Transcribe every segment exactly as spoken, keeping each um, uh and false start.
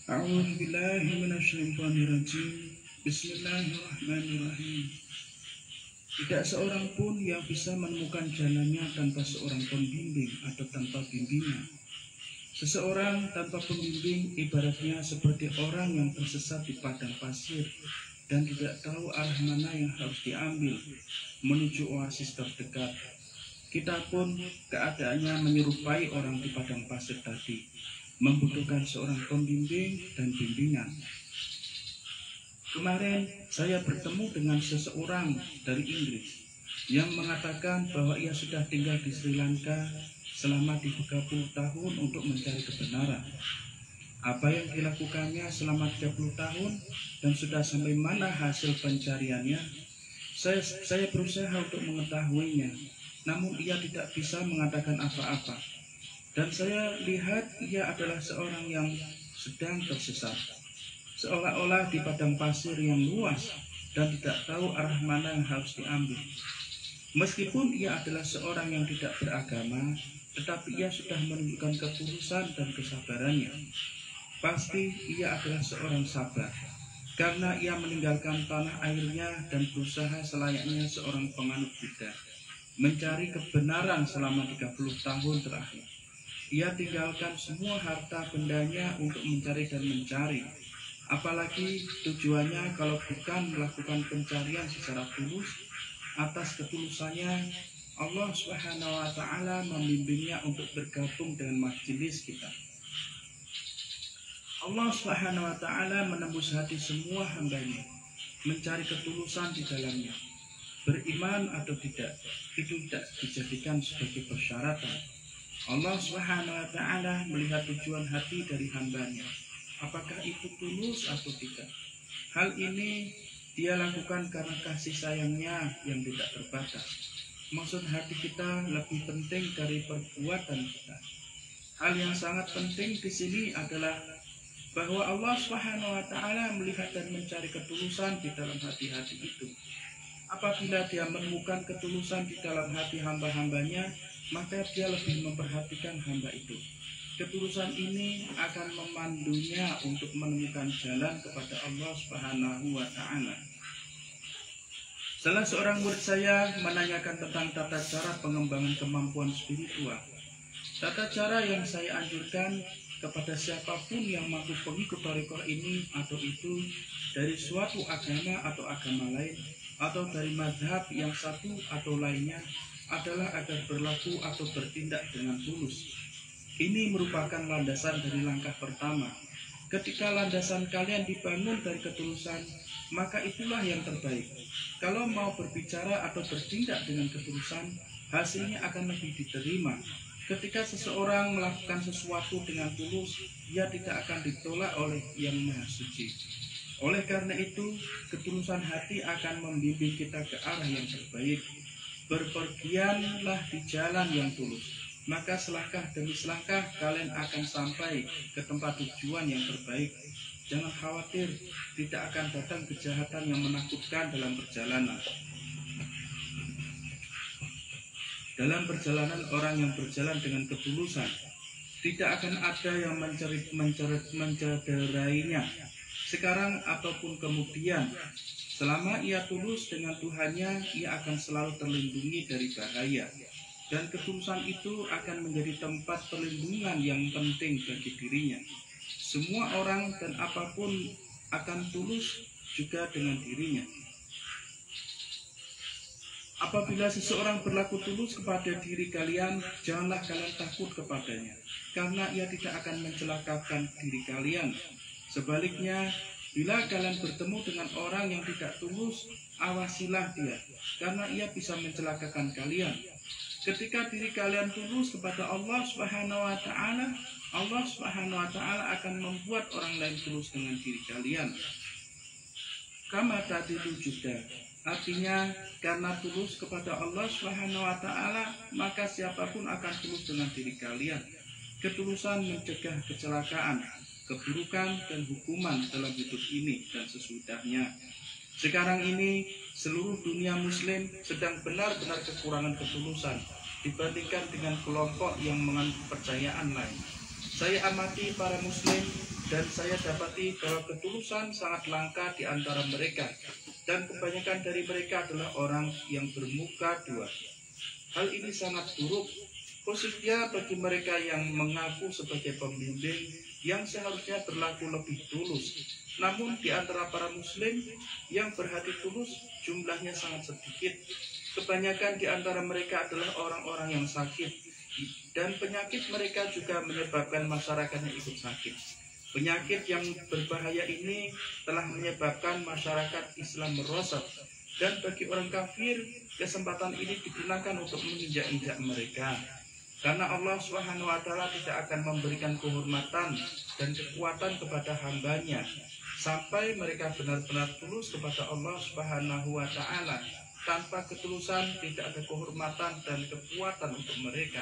A'udzubillahi minasyaitonirrajim. Bismillahirrahmanirrahim. Tidak seorang pun yang bisa menemukan jalannya tanpa seorang pembimbing atau tanpa bimbingan. Seseorang tanpa pembimbing ibaratnya seperti orang yang tersesat di padang pasir dan tidak tahu arah mana yang harus diambil menuju oasis terdekat. Kita pun keadaannya menyerupai orang di padang pasir tadi, membutuhkan seorang pembimbing dan bimbingan. Kemarin saya bertemu dengan seseorang dari Inggris yang mengatakan bahwa ia sudah tinggal di Sri Lanka selama tiga puluh tahun untuk mencari kebenaran. Apa yang dilakukannya selama tiga puluh tahun dan sudah sampai mana hasil pencariannya, saya, saya berusaha untuk mengetahuinya, namun ia tidak bisa mengatakan apa-apa. Dan saya lihat ia adalah seorang yang sedang tersesat, seolah-olah di padang pasir yang luas dan tidak tahu arah mana yang harus diambil. Meskipun ia adalah seorang yang tidak beragama, tetapi ia sudah menunjukkan ketulusan dan kesabarannya. Pasti ia adalah seorang sabar, karena ia meninggalkan tanah airnya dan berusaha selayaknya seorang penganut Buddha, mencari kebenaran selama tiga puluh tahun terakhir. Ia tinggalkan semua harta bendanya untuk mencari dan mencari. Apalagi tujuannya kalau bukan melakukan pencarian secara tulus. Atas ketulusannya, Allah Subhanahu wa Ta'ala membimbingnya untuk bergabung dengan majelis kita. Allah Subhanahu wa Ta'ala menembus hati semua hambanya, mencari ketulusan di dalamnya. Beriman atau tidak, itu tidak dijadikan sebagai persyaratan. Allah Subhanahu wa Ta'ala melihat tujuan hati dari hambanya, apakah itu tulus atau tidak. Hal ini dia lakukan karena kasih sayangnya yang tidak terbatas. Maksud hati kita lebih penting dari perbuatan kita. Hal yang sangat penting di sini adalah bahwa Allah Subhanahu wa Ta'ala melihat dan mencari ketulusan di dalam hati-hati itu. Apabila dia menemukan ketulusan di dalam hati hamba-hambanya, maka dia lebih memperhatikan hamba itu. Ketulusan ini akan memandunya untuk menemukan jalan kepada Allah Subhanahu wa Ta'ala. Salah seorang murid saya menanyakan tentang tata cara pengembangan kemampuan spiritual. Tata cara yang saya anjurkan kepada siapapun yang mampu pengikut thariqah ini atau itu dari suatu agama atau agama lain, atau dari mazhab yang satu atau lainnya, adalah agar berlaku atau bertindak dengan tulus. Ini merupakan landasan dari langkah pertama. Ketika landasan kalian dibangun dari ketulusan, maka itulah yang terbaik. Kalau mau berbicara atau bertindak dengan ketulusan, hasilnya akan lebih diterima. Ketika seseorang melakukan sesuatu dengan tulus, ia tidak akan ditolak oleh Yang Maha Suci. Oleh karena itu, ketulusan hati akan membimbing kita ke arah yang terbaik. Berpergianlah di jalan yang tulus, maka selangkah demi selangkah kalian akan sampai ke tempat tujuan yang terbaik. Jangan khawatir, tidak akan datang kejahatan yang menakutkan dalam perjalanan. Dalam perjalanan orang yang berjalan dengan ketulusan, tidak akan ada yang mencederainya sekarang ataupun kemudian. Selama ia tulus dengan Tuhannya, ia akan selalu terlindungi dari bahaya. Dan ketulusan itu akan menjadi tempat perlindungan yang penting bagi dirinya. Semua orang dan apapun akan tulus juga dengan dirinya. Apabila seseorang berlaku tulus kepada diri kalian, janganlah kalian takut kepadanya, karena ia tidak akan mencelakakan diri kalian. Sebaliknya, bila kalian bertemu dengan orang yang tidak tulus, awasilah dia, karena ia bisa mencelakakan kalian. Ketika diri kalian tulus kepada Allah Subhanahu wa Ta'ala, Allah Subhanahu wa Ta'ala akan membuat orang lain tulus dengan diri kalian. Kama tadilu juga, artinya karena tulus kepada Allah Subhanahu wa Ta'ala, maka siapapun akan tulus dengan diri kalian. Ketulusan mencegah kecelakaan, keburukan dan hukuman dalam hidup ini dan sesudahnya. Sekarang ini seluruh dunia muslim sedang benar-benar kekurangan ketulusan dibandingkan dengan kelompok yang menganut kepercayaan lain. Saya amati para muslim dan saya dapati bahwa ketulusan sangat langka di antara mereka, dan kebanyakan dari mereka adalah orang yang bermuka dua. Hal ini sangat buruk, khususnya bagi mereka yang mengaku sebagai pembimbing yang seharusnya berlaku lebih tulus. Namun di antara para muslim yang berhati tulus jumlahnya sangat sedikit. Kebanyakan di antara mereka adalah orang-orang yang sakit, dan penyakit mereka juga menyebabkan masyarakatnya ikut sakit. Penyakit yang berbahaya ini telah menyebabkan masyarakat Islam merosot, dan bagi orang kafir kesempatan ini digunakan untuk menginjak-injak mereka. Karena Allah Subhanahu wa Ta'ala tidak akan memberikan kehormatan dan kekuatan kepada hambanya sampai mereka benar-benar tulus kepada Allah Subhanahu wa Ta'ala. Tanpa ketulusan tidak ada kehormatan dan kekuatan untuk mereka.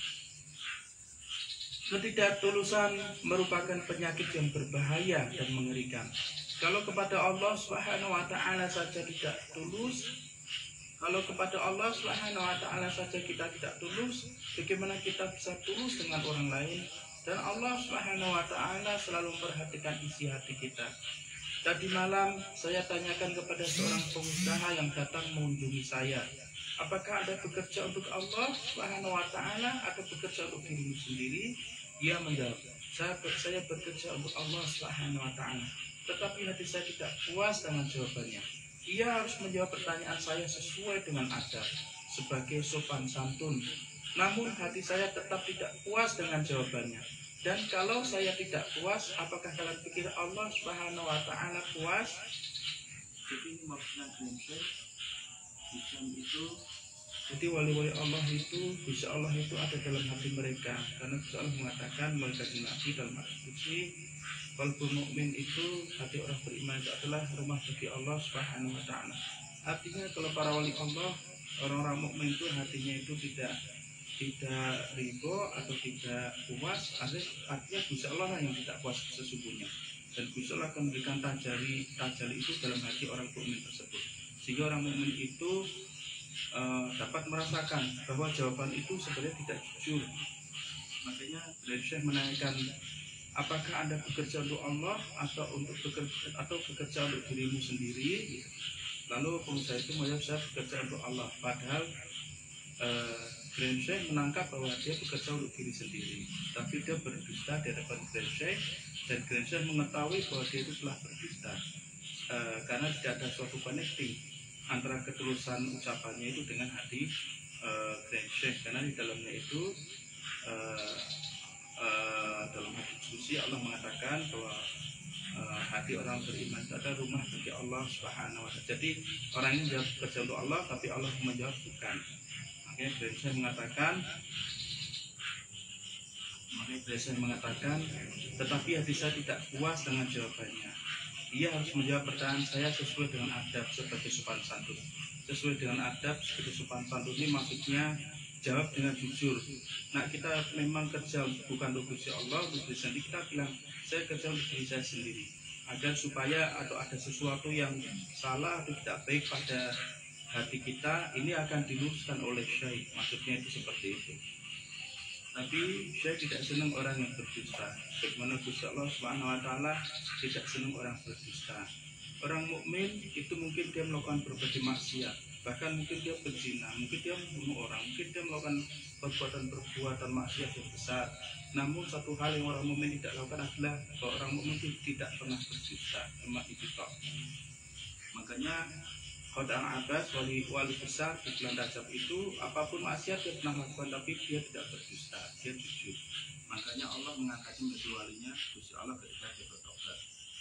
Ketidaktulusan merupakan penyakit yang berbahaya dan mengerikan. Kalau kepada Allah Subhanahu wa Ta'ala saja tidak tulus, kalau kepada Allah Subhanahu wa Ta'ala saja kita tidak tulus, bagaimana kita bisa tulus dengan orang lain? Dan Allah Subhanahu wa Ta'ala selalu memperhatikan isi hati kita. Tadi malam saya tanyakan kepada seorang pengusaha yang datang mengunjungi saya, apakah Anda bekerja untuk Allah Subhanahu wa Ta'ala atau bekerja untuk dirimu sendiri? Dia menjawab, saya, saya bekerja untuk Allah Subhanahu wa Ta'ala. Tetapi hati saya tidak puas dengan jawabannya. Ia harus menjawab pertanyaan saya sesuai dengan adab, sebagai sopan santun. Namun hati saya tetap tidak puas dengan jawabannya. Dan kalau saya tidak puas, apakah kalian pikir Allah Subhanahu wa Ta'ala puas? Jadi ini maksudnya itu. Jadi wali-wali Allah itu, bisa Allah itu ada dalam hati mereka. Karena bisa Allah mengatakan melalui Nabi dalam Al-Qudsi, qalbul mukmin itu, hati orang beriman itu adalah rumah bagi Allah Subhanahu wa Ta'ala. Artinya kalau para wali Allah, orang-orang mukmin itu hatinya itu tidak tidak ridho atau tidak puas, artinya Gusti Allah yang tidak puas sesungguhnya. Dan Gusti Allah akan memberikan tajali tajali itu dalam hati orang mukmin tersebut, sehingga orang mukmin itu Uh, dapat merasakan bahwa jawaban itu sebenarnya tidak jujur. Makanya dari Syekh menanyakan, apakah Anda bekerja untuk Allah atau untuk bekerja atau bekerja untuk dirimu sendiri? Lalu pengusaha itu menjawab, saya bekerja untuk Allah. Padahal uh, Grand Syekh menangkap bahwa dia bekerja untuk diri sendiri, tapi dia berdusta di hadapan Grand Syekh, dan Grand Syekh mengetahui bahwa dia itu telah berdusta uh, karena tidak ada suatu connecting antara ketulusan ucapannya itu dengan hati uh, Grand Syekh, karena di dalamnya itu uh, uh, dalam hadis qudsi Allah mengatakan bahwa uh, hati orang beriman itu adalah rumah bagi Allah Subhanahu wa Ta'ala. Jadi orang ini menjawab bekerja untuk Allah, tapi Allah menjawab bukan. Makanya Grand Syekh mengatakan makanya Grand Syekh mengatakan tetapi hati saya tidak puas dengan jawabannya. Ia harus menjawab pertanyaan saya sesuai dengan adab sebagai sopan santun. Sesuai dengan adab sebagai sopan santun ini maksudnya jawab dengan jujur. Nah, kita memang kerja bukan untuk Gusti Allah, untuk diri sendiri. Kita bilang saya kerja untuk diri saya sendiri, agar supaya atau ada sesuatu yang salah atau tidak baik pada hati kita ini akan diluruskan oleh Syekh. Maksudnya itu seperti itu. Tapi saya tidak senang orang yang berdusta. Bagaimana Gusti Allah Subhanahu wa Ta'ala tidak senang orang berdusta. Orang mukmin itu mungkin dia melakukan berbagai maksiat, bahkan mungkin dia berzina, mungkin dia membunuh orang, mungkin dia melakukan perbuatan-perbuatan maksiat yang besar. Namun satu hal yang orang mukmin tidak lakukan adalah bahwa orang mukmin tidak pernah berdusta. Cuma itu toh. Makanya Khodam Abbas, wali wali besar di bulan Rajab itu, apapun maksiat dia pernah lakukan, tapi dia tidak berdusta, dia jujur. Makanya Allah mengangkat menjadi walinya Gusti Allah ketika dia bertobat.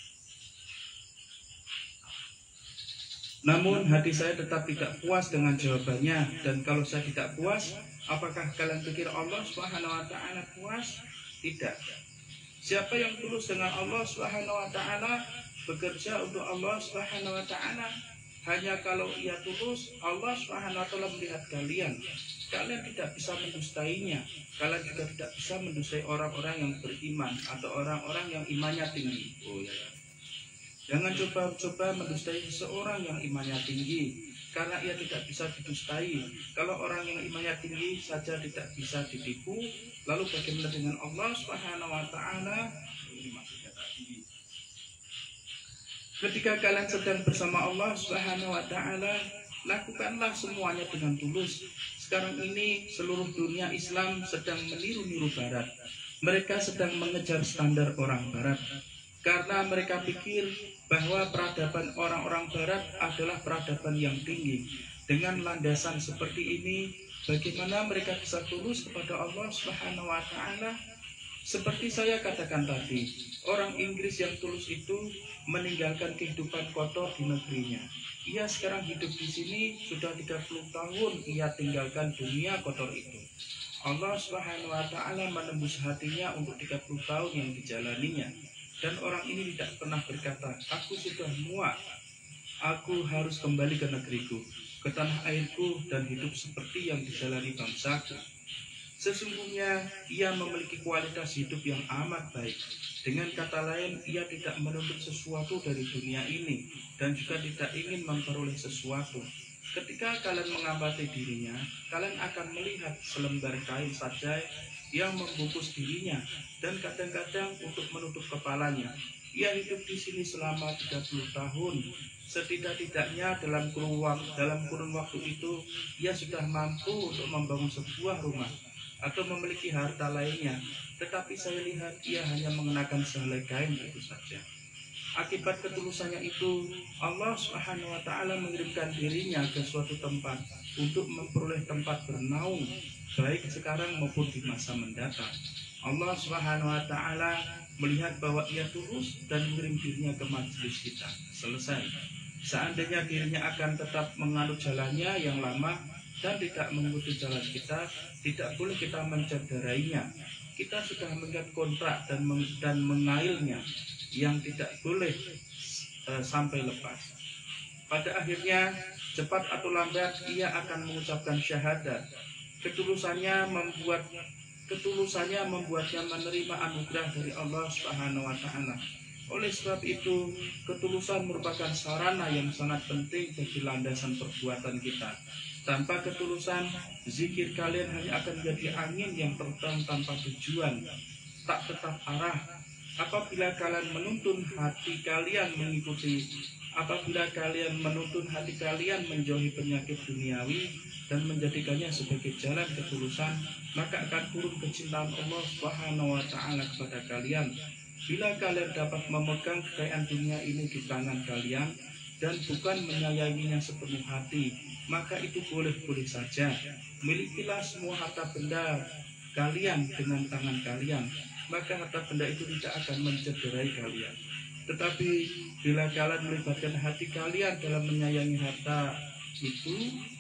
Namun hati saya tetap tidak puas dengan jawabannya. Dan kalau saya tidak puas, apakah kalian pikir Allah Subhanahu wa Ta'ala puas? Tidak. Siapa yang tulus dengan Allah Subhanahu wa Ta'ala, bekerja untuk Allah Subhanahu wa Ta'ala, hanya kalau ia tulus, Allah Subhanahu wa Ta'ala melihat kalian. Kalian tidak bisa mendustainya. Kalian juga tidak bisa mendustai orang-orang yang beriman atau orang-orang yang imannya tinggi. Oh ya. Jangan coba-coba mendustai seseorang yang imannya tinggi, karena ia tidak bisa didustai. Kalau orang yang imannya tinggi saja tidak bisa ditipu, lalu bagaimana dengan Allah Subhanahu wa Ta'ala? Ini maksudnya tadi. Ketika kalian sedang bersama Allah Subhanahu wa taala, lakukanlah semuanya dengan tulus. Sekarang ini seluruh dunia Islam sedang meniru-niru barat. Mereka sedang mengejar standar orang barat karena mereka pikir bahwa peradaban orang-orang barat adalah peradaban yang tinggi. Dengan landasan seperti ini, bagaimana mereka bisa tulus kepada Allah Subhanahu wa taala? Seperti saya katakan tadi, orang Inggris yang tulus itu meninggalkan kehidupan kotor di negerinya. Ia sekarang hidup di sini sudah tiga puluh tahun, ia tinggalkan dunia kotor itu. Allah Subhanahu wa taala menembus hatinya untuk tiga puluh tahun yang dijalaninya. Dan orang ini tidak pernah berkata, aku sudah muak, aku harus kembali ke negeriku, ke tanah airku, dan hidup seperti yang dijalani bangsaku. Sesungguhnya ia memiliki kualitas hidup yang amat baik. Dengan kata lain, ia tidak menuntut sesuatu dari dunia ini dan juga tidak ingin memperoleh sesuatu. Ketika kalian mengamati dirinya, kalian akan melihat selembar kain saja yang membungkus dirinya dan kadang-kadang untuk menutup kepalanya. Ia hidup di sini selama tiga puluh tahun. Setidak-tidaknya dalam kurun waktu, dalam kurun waktu itu ia sudah mampu untuk membangun sebuah rumah atau memiliki harta lainnya, tetapi saya lihat ia hanya mengenakan sehelai kain itu saja. Akibat ketulusannya itu, Allah Subhanahu wa taala mengirimkan dirinya ke suatu tempat untuk memperoleh tempat bernaung, baik sekarang maupun di masa mendatang. Allah Subhanahu wa taala melihat bahwa ia tulus dan mengirim dirinya ke majelis kita. Selesai. Seandainya dirinya akan tetap menganut jalannya yang lama dan tidak mengikuti jalan kita, tidak boleh kita mencederainya. Kita sudah mengikat kontrak dan meng, dan mengailnya yang tidak boleh uh, sampai lepas. Pada akhirnya, cepat atau lambat ia akan mengucapkan syahadat. Ketulusannya membuat ketulusannya membuatnya menerima anugerah dari Allah Subhanahu wa taala. Oleh sebab itu, ketulusan merupakan sarana yang sangat penting bagi landasan perbuatan kita. Tanpa ketulusan, zikir kalian hanya akan menjadi angin yang terbang tanpa tujuan, tak tetap arah. Apabila kalian menuntun hati kalian mengikuti, apabila kalian menuntun hati kalian menjauhi penyakit duniawi dan menjadikannya sebagai jalan ketulusan, maka akan turun kecintaan Allah Subhanahu wa taala kepada kalian. Bila kalian dapat memegang kekayaan dunia ini di tangan kalian dan bukan menyayanginya sepenuh hati, maka itu boleh-boleh saja. Milikilah semua harta benda kalian dengan tangan kalian, maka harta benda itu tidak akan mencederai kalian. Tetapi bila kalian melibatkan hati kalian dalam menyayangi harta itu,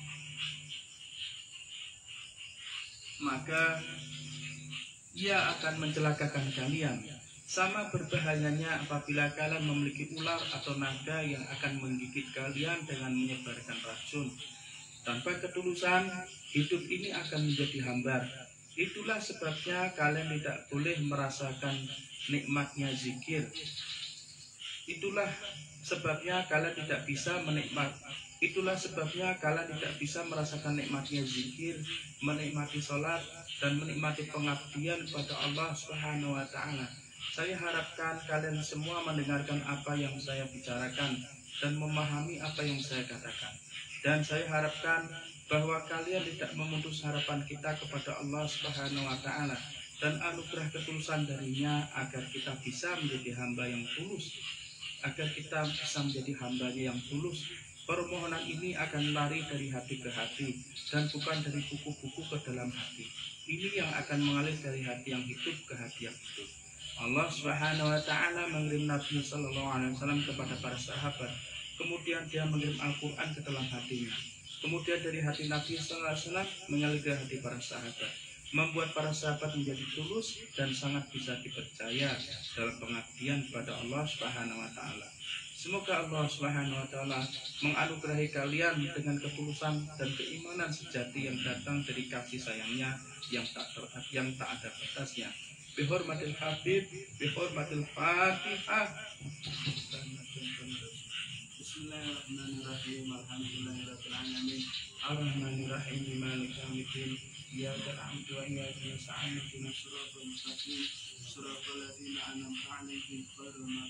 maka ia akan mencelakakan kalian. Sama berbahayanya apabila kalian memiliki ular atau naga yang akan menggigit kalian dengan menyebarkan racun. Tanpa ketulusan, hidup ini akan menjadi hambar. Itulah sebabnya kalian tidak boleh merasakan nikmatnya zikir. Itulah sebabnya kalian tidak bisa menikmat. Itulah sebabnya kalian tidak bisa merasakan nikmatnya zikir, menikmati sholat, dan menikmati pengabdian kepada Allah Subhanahu wa taala. Saya harapkan kalian semua mendengarkan apa yang saya bicarakan dan memahami apa yang saya katakan. Dan saya harapkan bahwa kalian tidak memutus harapan kita kepada Allah Subhanahu wa taala dan anugerah ketulusan darinya agar kita bisa menjadi hamba yang tulus, agar kita bisa menjadi hambanya yang tulus. Permohonan ini akan lari dari hati ke hati dan bukan dari buku-buku ke dalam hati. Ini yang akan mengalir dari hati yang hidup ke hati yang hidup. Allah Subhanahu wa taala mengirim Nabi sallallahu alaihi wasallam kepada para sahabat. Kemudian dia mengirim Al-Qur'an ke dalam hatinya. Kemudian dari hati Nabi sallallahu alaihi wasallam mengalir ke hati para sahabat, membuat para sahabat menjadi tulus dan sangat bisa dipercaya dalam pengabdian kepada Allah Subhanahu wa taala. Semoga Allah Subhanahu wa taala menganugerahi kalian dengan ketulusan dan keimanan sejati yang datang dari kasih sayangnya yang tak ter, yang tak ada batasnya. Bihormatil Habib, bihormatil Fatihah. Bismillahirrahmanirrahim. Alhamdulillahirabbil alamin. Arrahmanirrahim. Maliki yaumiddin. Iyyaka na'budu wa iyyaka nasta'in. Ihdinas siratal mustaqim. Shiratal ladzina an'amta 'alaihim ghairil